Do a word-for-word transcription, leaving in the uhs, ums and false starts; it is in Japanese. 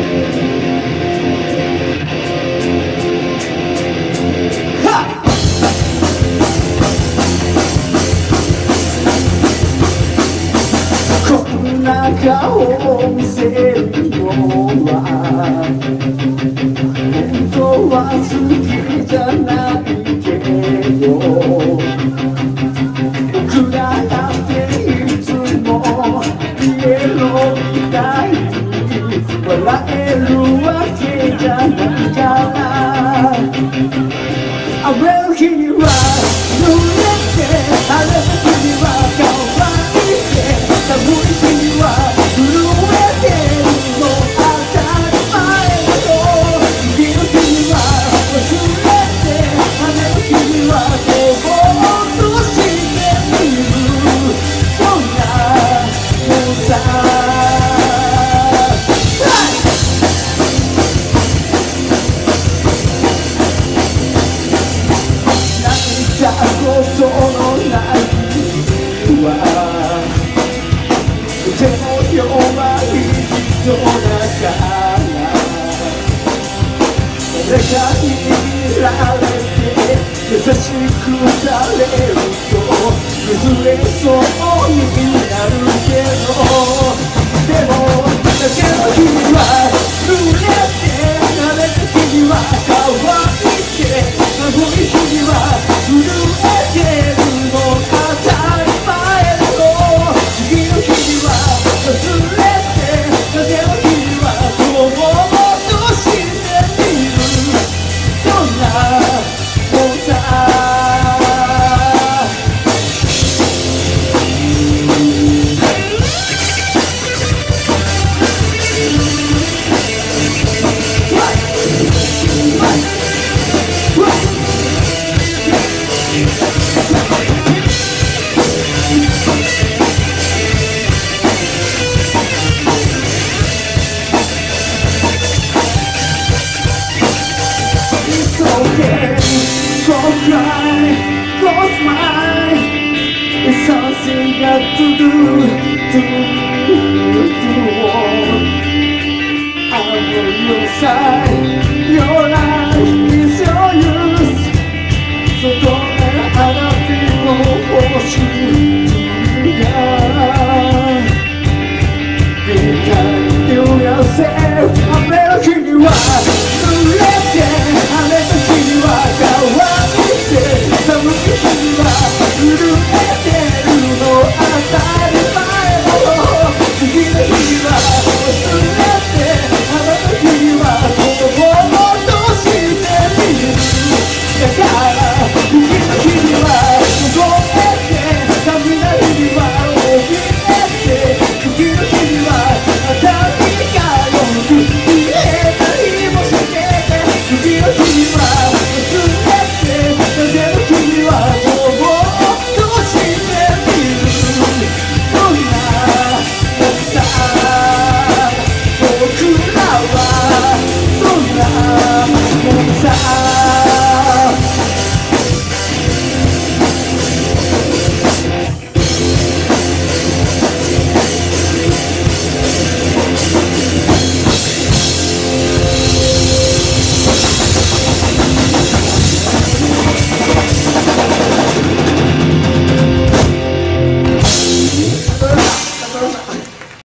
顔を見せるのは本当は好きじゃないけど僕らだっていつもピエロみたいに笑えるわけじゃないから雨の日には濡れて晴れた日には可愛いて寒い日には震えてるの当たり前だよ次の日には忘れて雨の日にはぼーっとしてみるそんなもんさ泣いたことのない日はとても弱い人だから誰かに握られて優しくされると崩れそうになるけどでもだけの日には濡れて慣れた日には乾いて寒い日には震えてるの当たり前だろ次の日には忘れて風の日にはぼーっとしてみるそんなもんさClose mine, it's something got to do, to do, to do.